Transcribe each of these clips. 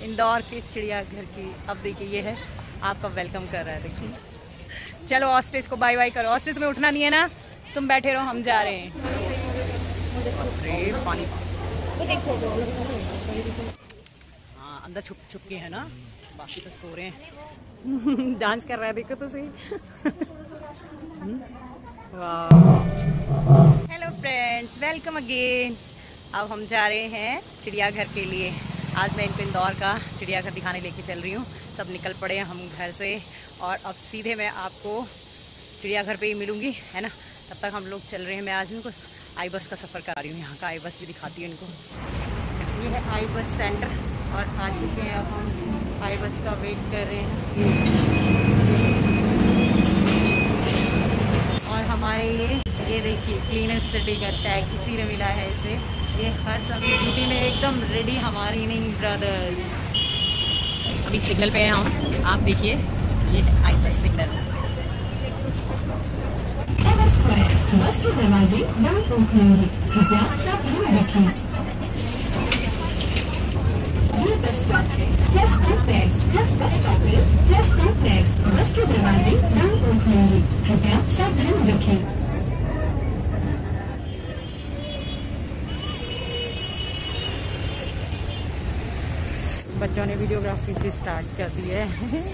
इंदौर के चिड़ियाघर की। अब देखिए ये है आपका वेलकम कर रहा है। देखिए चलो ऑस्ट्रिच को बाय बाय करो। ऑस्ट्रिच तुम्हें उठना नहीं है ना, तुम बैठे रहो, हम जा रहे हैं। पानी हाँ अंदर छुप छुप के है ना, बाकी तो सो रहे हैं। डांस कर रहा है देखो तो सही। Hello friends, welcome again. अब हम जा रहे हैं चिड़ियाघर के लिए। आज मैं इनको इंदौर का चिड़ियाघर दिखाने लेके चल रही हूँ। सब निकल पड़े हैं हम घर से और अब सीधे मैं आपको चिड़ियाघर पे ही मिलूंगी, है ना। तब तक हम लोग चल रहे हैं। मैं आज इनको आई बस का सफ़र करा रही हूँ। यहाँ का आई बस भी दिखाती हूँ इनको। ये है आई बस सेंटर और आ चुके हैं। अब हम आई बस का वेट कर रहे हैं और हमारे ये देखिए क्लीनेस्ट सिटी का टैग किसी ने मिला है इसे। ये हर समय ड्यूटी में एकदम रेडी हमारी इनिंग ब्रदर्स। अभी सिग्नल पे हैं हम, आप देखिए ये है आई बस सिग्नल। बस के दरवाजे बंद होंगे, कृपया सावधान रखें। ये बस स्टॉप है। Plus complex plus bus stop plus complex. Bus के दरवाजे बंद होंगे, कृपया सावधान रखें। बच्चों ने वीडियोग्राफी से स्टार्ट कर दी है।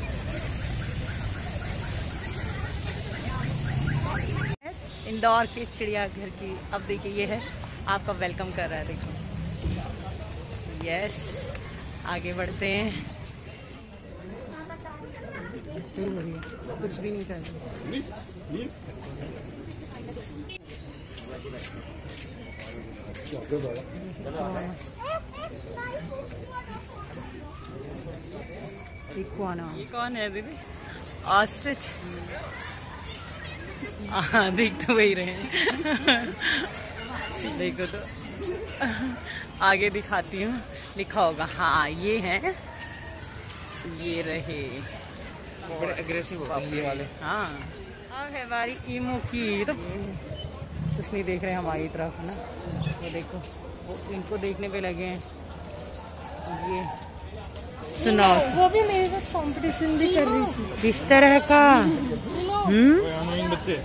इंदौर के चिड़ियाघर की। अब देखिए ये है आपका वेलकम कर रहा है। देखो यस, आगे बढ़ते हैं। कुछ भी नहीं कर रहे। ये कौन है दीदी? ऑस्ट्रिच। देख तो वही रहे। देखो तो आगे दिखाती हूँ, लिखा होगा। हाँ ये है, ये रहे। बड़े अग्रेसिव होते हैं ये वाले। हाँ अब है बारी ईमो की। तो कुछ नहीं देख रहे हमारी तरफ, है ना। तो देखो वो इनको देखने पे लगे हैं। ये सुनाओ, वो भी मेरे साथ कंपटीशन भी कर रही थी इस तरह का। बच्चे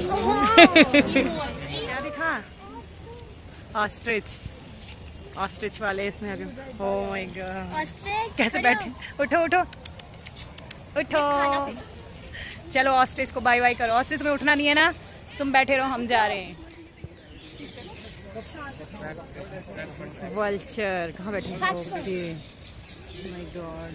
क्या दिखा? ऑस्ट्रिच। ऑस्ट्रिच वाले इसमें आ गए। ओह माय गॉड, कैसे बैठे। उठो उठो उठो, चलो ऑस्ट्रिच को बाय बाय करो। ऑस्ट्रिच तुम्हें उठना नहीं है ना, तुम बैठे रहो, हम जा रहे हैं। वल्चर कहाँ बैठे हैं? माय गॉड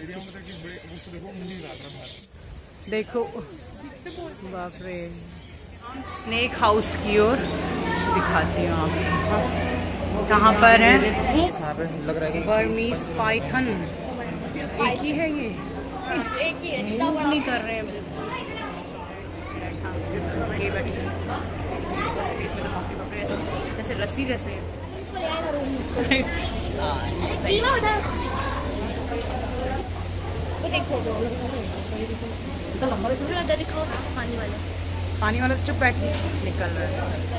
देखो, बाप रे। स्नेक हाउस की ओर दिखाती हूँ आपको। कहाँ पर है? लग रहा है बर्मीज पाइथन। एक ही है ये, एक ही है, मूव नहीं कर रहे हैं। इसमें तो काफी बाप रे, जैसे रस्सी जैसे। देखो दिखाओ पानी वाला। पानी वाला चुप बैठ के निकल रहा है।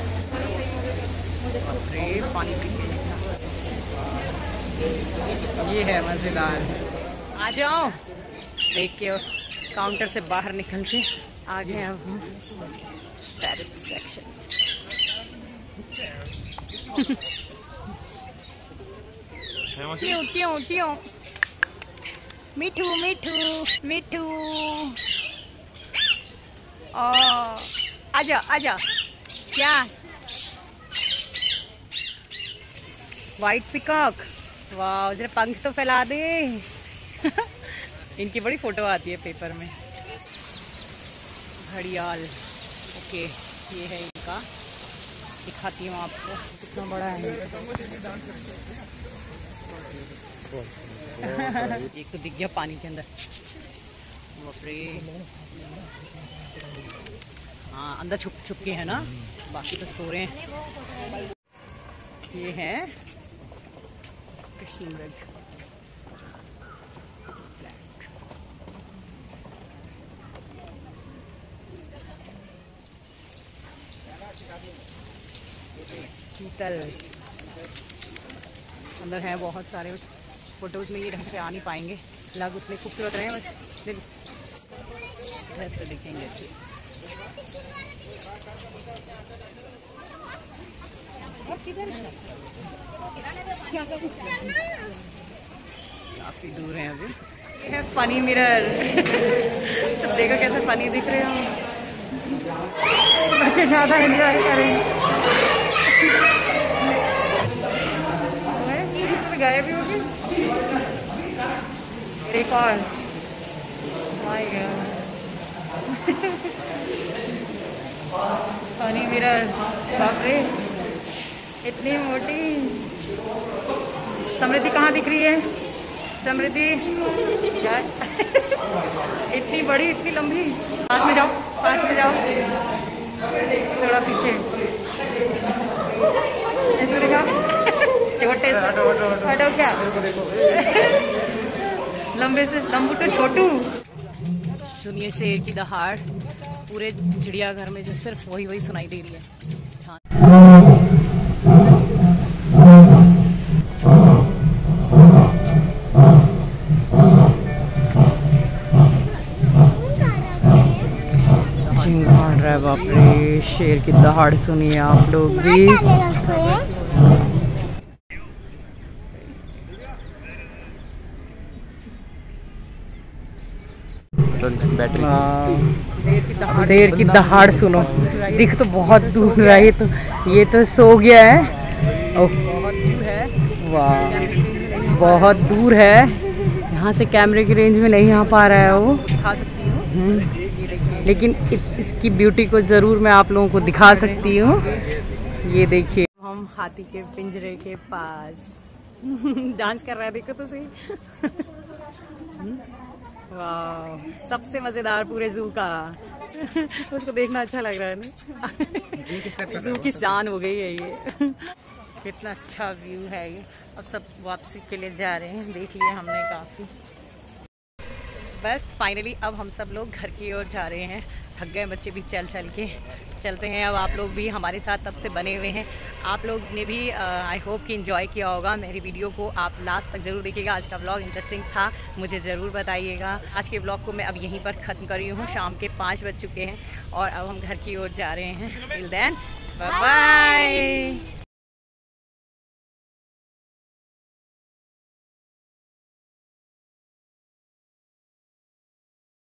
अरे पानी पी के। ये है मजेदार। आ जाओ। देखिए काउंटर से बाहर निकल के आ गए अब हम पैरेट सेक्शन। ट्यों ट्यों ट्यों। मिठू मिठू मिठू। आजा आजा। क्या? White peacock. वाह, जरा पंख तो फैला दे। इनकी बड़ी फोटो आती है पेपर में। घड़ियाल। ओके, ये है इनका, दिखाती हूँ आपको कितना बड़ा है। एक तो दिख गया पानी के अंदर। बाप रे। हाँ अंदर छुप छुप के है ना, बाकी तो सो रहे हैं। ये है कृष्ण मृग। चीतल अंदर है बहुत सारे। फोटोज़ में ये ढंग से आ नहीं पाएंगे, लग उतने खूबसूरत रहे हैं बस दिखेंगे अच्छे। काफ़ी दूर हैं अभी। ये है फनी मिरर। सब देखो कैसे फनी दिख रहे हो, बच्चे ज़्यादा एंजॉय करें। गायब भी होगी। एक और फनी मिरर, बाप रे इतनी मोटी। समृद्धि कहाँ दिख रही है? समृद्धि इतनी बड़ी, इतनी लंबी। पास में जाओ, पास में जाओ, थोड़ा पीछे ऐसे दिखाओ। छोटे हटो क्या, लंबे से लंबू तो छोटू। सुनिए शेर की दहाड़ पूरे चिड़ियाघर में, जो सिर्फ वही वही सुनाई दे रही है। चिंगाड़ रहा है, बाप रे शेर की दहाड़ सुनिए आप लोग भी। शेर की दहाड़ सुनो, दिख तो बहुत दूर रहा है, ये तो सो गया है। ओह वाह, बहुत दूर है, यहाँ से कैमरे की रेंज में नहीं आ पा रहा है वो। दिखा सकती हूँ, लेकिन इसकी ब्यूटी को ज़रूर मैं आप लोगों को दिखा सकती हूँ। ये देखिए, हम हाथी के पिंजरे के पास डांस कर रहा है, देखो तो सही। वाह, सबसे मजेदार पूरे जू का। उसको देखना अच्छा लग रहा है ना। जू की शान हो गई है ये। कितना अच्छा व्यू है ये। अब सब वापसी के लिए जा रहे हैं, देख लिया हमने काफी। बस फाइनली अब हम सब लोग घर की ओर जा रहे हैं। थक गए बच्चे भी चल चल के। चलते हैं अब, आप लोग भी हमारे साथ तब से बने हुए हैं। आप लोग ने भी आई होप कि एंजॉय किया होगा मेरी वीडियो को। आप लास्ट तक ज़रूर देखिएगा। आज का व्लॉग इंटरेस्टिंग था, मुझे ज़रूर बताइएगा। आज के व्लॉग को मैं अब यहीं पर ख़त्म कर रही हूँ। शाम के 5 बज चुके हैं और अब हम घर की ओर जा रहे हैं। Till then bye bye.